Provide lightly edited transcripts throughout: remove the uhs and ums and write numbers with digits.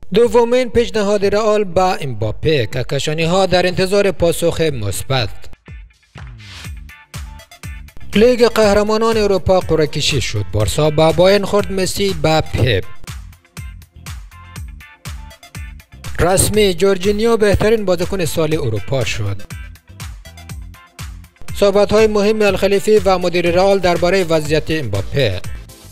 دومین پیشنهاد رئال با امباپه، کهکشانی‌ها در انتظار پاسخ مثبت. لیگ قهرمانان اروپا قرعه کشی شد. بارسا با بایرن خورد، مسی با پپ. رسمی جورجینیو بهترین بازیکن سال اروپا شد. صحبت‌های مهم الخلیفی و مدیر رئال درباره وضعیت امباپه.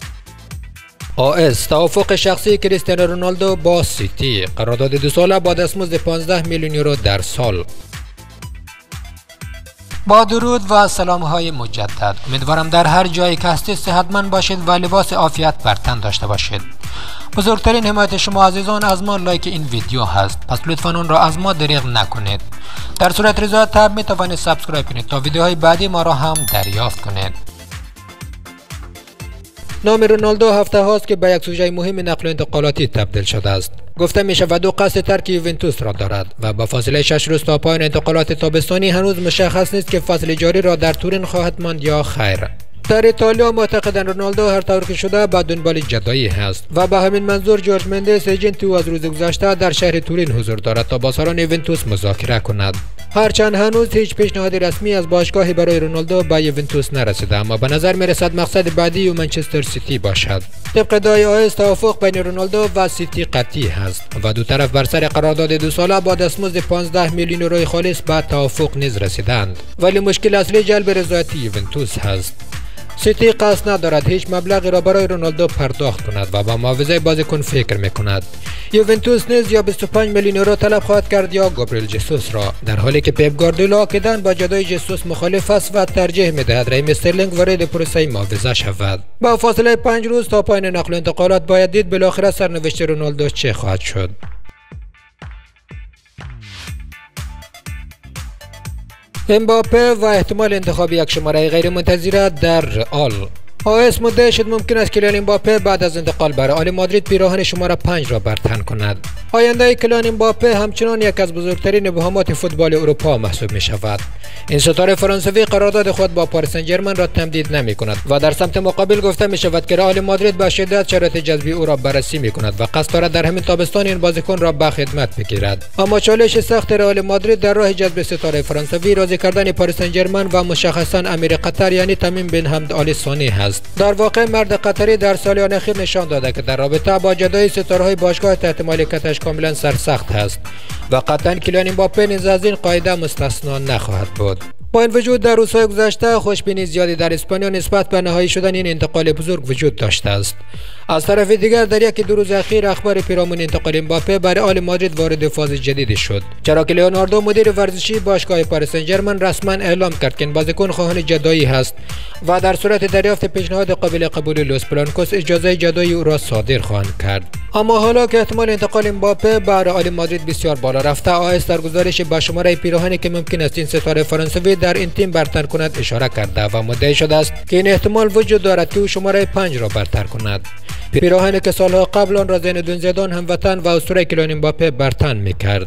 توافق شخصی کریستیانو رونالدو با سیتی، قرارداد 2 ساله با دستمزد 15 میلیون یورو در سال. با درود و سلام‌های مجدد، امیدوارم در هر جایی که هستید صحتمند باشید و لباس عافیت بر تن داشته باشید. بزرگترین حمایت شما عزیزان از ما لایک این ویدیو هست، پس لطفاً اون را از ما دریغ نکنید. در صورت رضایت تب می توانید سابسکرایب کنید تا ویدیوهای بعدی ما را هم دریافت کنید. نام رونالدو هفته هاست که به یک سوژه مهم نقل و انتقالاتی تبدیل شده است. گفته می شود او قصد ترک یوونتوس را دارد و با فاصله 6 روز تا پایان انتقالات تابستانی هنوز مشخص نیست که فصل جاری را در تورین خواهد ماند یا خیر. در ایتالیا معتقدند رونالدو هر طور که شده به دنبال جدایی است و به همین منظور جورج مندس ایجنت او از روز گذشته در شهر تورین حضور دارد تا با سران یوونتوس مذاکره کند. هرچند هنوز هیچ پیشنهاد رسمی از باشگاهی برای رونالدو به یوونتوس نرسیده، اما به نظر می رسد مقصد بعدی او منچستر سیتی باشد. طبق ادعای توافق بین رونالدو و سیتی قطعی است و دو طرف بر سر قرارداد 2 ساله با دستمزد 15 میلیون یورو خالص به توافق نیز رسیدند، ولی مشکل اصلی جلب رضایت یوونتوس است. سیتی قصد ندارد هیچ مبلغی را برای رونالدو پرداخت کند و با معاوضه بازیکن فکر میکند. یوونتوس نیز یا 25 میلیون یورو طلب خواهد کرد یا گابریل جسوس را، در حالی که پپگواردیولا اکیداً با جدای جسوس مخالف است و ترجیح میدهد رحیم استرلینگ وارد پروسه معاوضه شود. با فاصله 5 روز تا پایان نقل و انتقالات باید دید بالاخره سرنوشت رونالدو چه خواهد شد. امباپه و احتمال انتخاب یک شماره غیر منتظره در رئال. مدعی شد ممکن است کیلیان امباپه بعد از انتقال به رئال مادرید پیراهن شماره 5 را بر تن کند. آینده کیلیان امباپه همچنان یک از بزرگترین ابهامات فوتبال اروپا محسوب می شود. این ستاره فرانسوی قرارداد خود با پاریس سن ژرمن را تمدید نمی کند و در سمت مقابل گفته می شود که رئال مادرید با شدت شرایط جذبی او را بررسی می کند و قصد دارد در همین تابستان این بازیکن را به خدمت بگیرد. اما چالش سخت رئال مادرید در راه جذب ستاره فرانسوی راضی کردن پاریس سن ژرمن و مشخصا امیر قطر یعنی تمیم بن حمد آل ثانی است. در واقع مرد قطری در سالیان اخیر نشان داده که در رابطه با جدای ستاره‌های باشگاه تحت مالکیتش کاملا سرسخت است و قطعا کیلیان امباپه نیز از این قاعده مستثنا نخواهد بود. با این وجود در روزهای گذشته خوشبینی زیادی در اسپانیا نسبت به نهایی شدن این انتقال بزرگ وجود داشته است. از طرف دیگر در یکی دو روز اخیر اخبار پیرامون انتقال امباپه به رئال مادرید وارد فاز جدیدی شد، چرا که لیوناردو مدیر ورزشی باشگاه پاریس سن ژرمن رسما اعلام کرد که این بازیکن خواهان جدایی است و در صورت دریافت پیشنهاد قابل قبول لوس بلانکوس اجازه جدایی او را صادر خواهند کرد. اما حالا که احتمال انتقال امباپه به رئال مادرید بسیار بالا رفته، در گزارش به شماره پیراهنی که ممکن است این ستاره فرانسوی در این تیم برتر کند اشاره کرده و مدعی شده است که این احتمال وجود دارد که او شماره 5 را برتر کند. پیراهنی که سالها قبل آن را زین زیدان هموطن و اسطوره کیلیان امباپه برتن می‌کرد.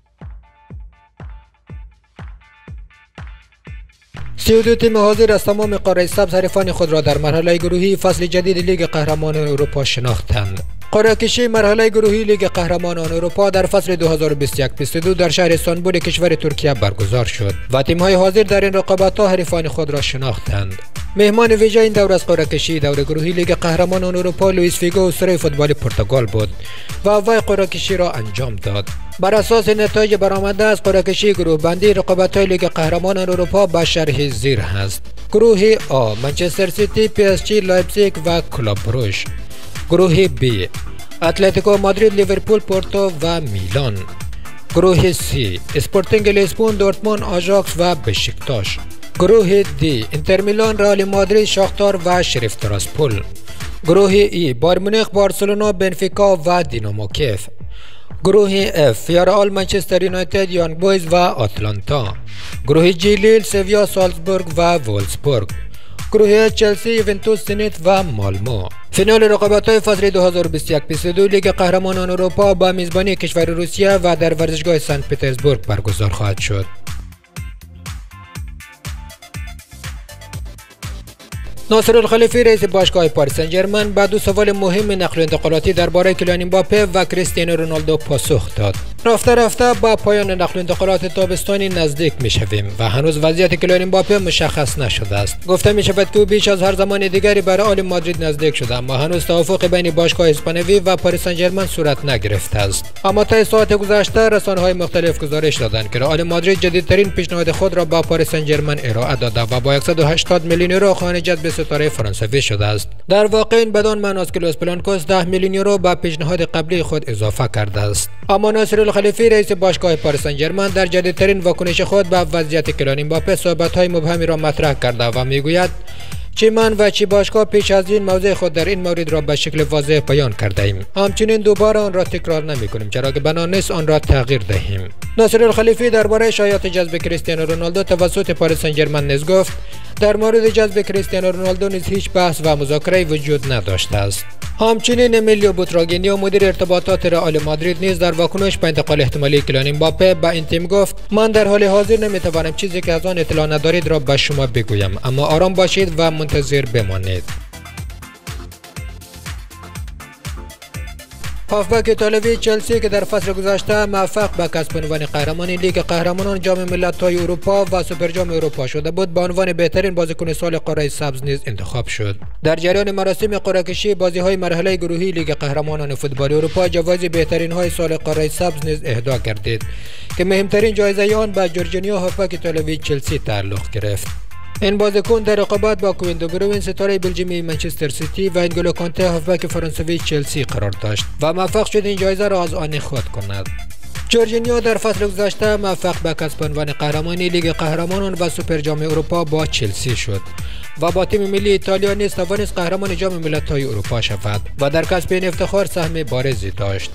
32 تیم حاضر از تمام قاره سبز حریفان خود را در مرحله گروهی فصل جدید لیگ قهرمانان اروپا شناختند. قرعه کشی مرحله گروهی لیگ قهرمانان اروپا در فصل 2021-22 در شهر استانبول کشور ترکیه برگزار شد و تیم‌های حاضر در این رقابت‌ها حریفان خود را شناختند. مهمان ویژه این دور از قرعه کشی دور گروهی لیگ قهرمانان اروپا لوئیس فیگو اسطوره فوتبال پرتغال بود و وی قرعه کشی را انجام داد. بر اساس نتایج برآمده از قرعه کشی گروه بندی رقابت‌های لیگ قهرمانان اروپا به شرح زیر است. گروه آ منچستر سیتی، پی اس جی، لایپزیگ و کلوب بروژ. گروه بی اتلتیکو مادرید، لیورپول، پورتو و میلان. گروه سی اسپورتینگ لیسبون، دورتموند، آژاکس و بشکتاش. گروه دی اینتر میلان، رئال مادرید، شاختار و شریف تراسپول. گروه ای بایر مونیخ، بارسلونا، بنفیکا و دینامو کیف. گروه اف ویارال، منچستر یونایتد، یانگ بویز و آتلانتا. گروه جی لیل، سویا، سالزبورگ و وولسبورگ. گروه چلسی، یوونتوس، زنیت و مالمو. فینال رقابت‌های فصل 2021-22 لیگ قهرمانان اروپا با میزبانی کشور روسیه و در ورزشگاه سنت پترزبورگ برگزار خواهد شد. ناصر الخلیفی رئیس باشگاه پاریس سن ژرمن به دو سوال مهم نقل و انتقالاتی درباره کیلیان امباپه و کریستیانو رونالدو پاسخ داد. رفته رفته با پایان نقل و انتقالات تابستانی نزدیک میشویم و هنوز وضعیت کیلیان امباپه مشخص نشده است. گفته می شود که او بیش از هر زمان دیگری به رئال مادرید نزدیک شده، اما هنوز توافق بین باشگاه اسپانیایی و پاریس سن ژرمن صورت نگرفته است. اما تا ساعت گذشته رسانه‌های مختلف گزارش دادند که رئال مادرید جدیدترین پیشنهاد خود را با پاریس سن ژرمن ارائه داده و با 180 میلیون یورو خواهان جذب ستاره فرانسوی شده است. در واقع این بدان معنی است که لوس بلانکوس 10 میلیون یورو به پیشنهاد قبلی خود اضافه کرده است. اما ناصر الخلیفی رئیس باشگاه پاریس سن ژرمن در جدیدترین واکنش خود به وضعیت کیلیان امباپه صحبت‌های مبهمی را مطرح کرده و میگوید چی من و چی باشگاه پیش از این موضع خود در این مورد را به شکل واضح بیان کرده ایم. همچنین دوباره آن را تکرار نمی کنیم چرا که بنا نیست آن را تغییر دهیم. ناصر الخلیفی درباره شایعات جذب کریستیانو رونالدو توسط پاریس سن ژرمن نیز گفت در مورد جذب کریستیانو رونالدو نیز هیچ بحث و مذاکره وجود نداشته است. همچنین امیلیو بوتراگینیو مدیر ارتباطات رئال مادرید نیز در واکنش به انتقال احتمالی کیلیان امباپه به این تیم گفت من در حال حاضر نمیتوانم چیزی که از آن اطلاع ندارید را به شما بگویم، اما آرام باشید و منتظر بمانید. هافبک ایتالیایی چلسی که در فصل گذشته موفق به کسب عنوان قهرمان لیگ قهرمانان، جام ملت‌های اروپا و سوپر جام اروپا شده بود، به عنوان بهترین بازیکن سال قاره سبز نیز انتخاب شد. در جریان مراسم قرعه کشی بازی‌های مرحله گروهی لیگ قهرمانان فوتبال اروپا، جوایز بهترین‌های سال قاره سبز نیز اهدا گردید که مهمترین جایزه آن به جورجینیو هافبک ایتالیایی چلسی تعلق گرفت. این بازیکن در رقابت با کوین دو بروین ستاره بلژیمی منچستر سیتی و انگولو کانته هافبک فرانسوی چلسی قرار داشت و موفق شد این جایزه را از آن خود کند. جورجینیو در فصل گذشته موفق به کسب عنوان قهرمانی لیگ قهرمانان و سوپر جام اروپا با چلسی شد و با تیم ملی ایتالیا نیز توانست قهرمان جام ملت‌های اروپا شود و در کسب این افتخار سهم بارزی داشت.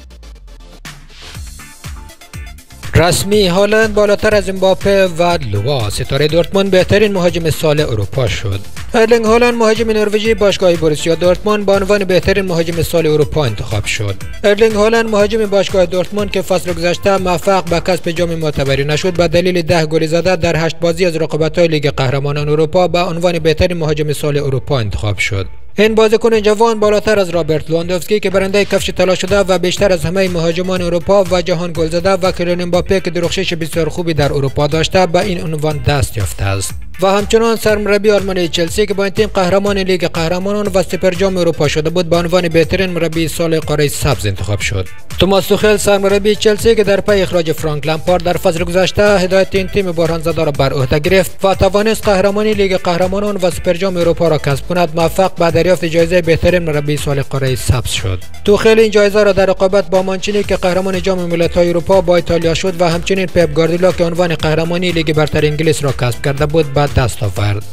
رسمی هالند بالاتر از امباپه و لوا ستاره دورتموند بهترین مهاجم سال اروپا شد. ارلینگ هالند مهاجم نروژی باشگاه بوروسیا دورتموند به عنوان بهترین مهاجم سال اروپا انتخاب شد. ارلینگ هالند مهاجم باشگاه دورتموند که فصل گذشته موفق به کسب جام معتبری نشد به دلیل 10 گل زده در 8 بازی از رقابت‌های لیگ قهرمانان اروپا به عنوان بهترین مهاجم سال اروپا انتخاب شد. این بازیکن جوان بالاتر از رابرت لواندوفسکی که برنده کفش طلا شده و بیشتر از همه مهاجمان اروپا و جهان گل زده و کیلیان امباپه که درخشش بسیار خوبی در اروپا داشته به این عنوان دست یافته است و همچنان سرمربی آلمانی چلسی که با این تیم قهرمان لیگ قهرمانان و سوپر جام اروپا شده بود به عنوان بهترین مربی سال قاره سبز انتخاب شد. توماس توخل سرمربی چلسی که در پی اخراج فرانک لمپارد در فصل گذشته هدایت این تیم بحران زده را بر عهده گرفت و توانست قهرمانی لیگ قهرمانان و سوپر جام اروپا را کسب کند، موفق به دریافت جایزه بهترین مربی سال قاره سبز شد. توخل این جایزه را در رقابت با مانچینی که قهرمان جام ملت‌های اروپا با ایتالیا شد و همچنین پپگواردیولا که عنوان قهرمانی لیگ برتر انگلیس را کسب کرده بود به دست آورد.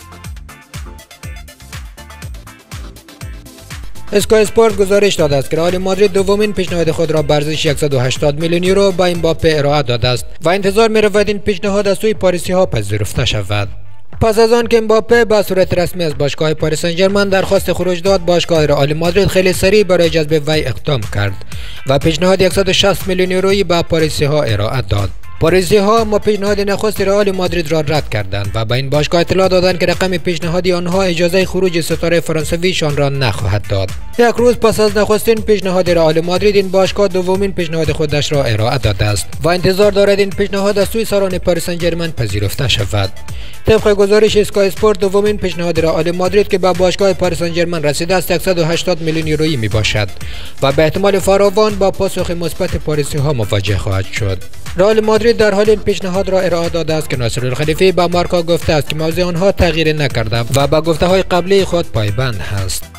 اسکای اسپورت گزارش داده است که رئال مادرید دومین پیشنهاد خود را به ارزش 180 میلیون یورو به امباپه ارائه داده است و انتظار می‌رود این پیشنهاد از سوی پاریسی‌ها پذیرفته شود. پس از آن که امباپه به صورت رسمی از باشگاه پاریس سن ژرمن درخواست خروج داد، باشگاه رئال مادرید خیلی سریع برای جذب وی اقدام کرد و پیشنهاد 160 میلیون یورویی به پاریسی‌ها ارائه داد. پاریسی‌ها اما پیشنهاد نخست رئال مادرید را رد کردند و به این باشگاه اطلاع دادند که رقم پیشنهادی آنها اجازه خروج ستاره فرانسویشان را نخواهد داد. یک روز پس از نخستین پیشنهاد رئال مادرید، این باشگاه دومین پیشنهاد خودش را ارائه داده است و انتظار دارد این پیشنهاد از سوی سران پاریس سن ژرمن پذیرفته شود. طبق گزارش اسکای اسپورت دومین پیشنهاد رئال مادرید که به باشگاه پاریس سن ژرمن رسیده است 180 میلیون یورویی میباشد و به احتمال فراوان با پاسخ مثبت پاریسی‌ها مواجه خواهد شد. رئال مادرید در حال این پیشنهاد را ارائه داده است که ناصر الخلیفی به مارکا گفته است که موضوع آنها تغییر نکرده و به گفته‌های قبلی خود پایبند است.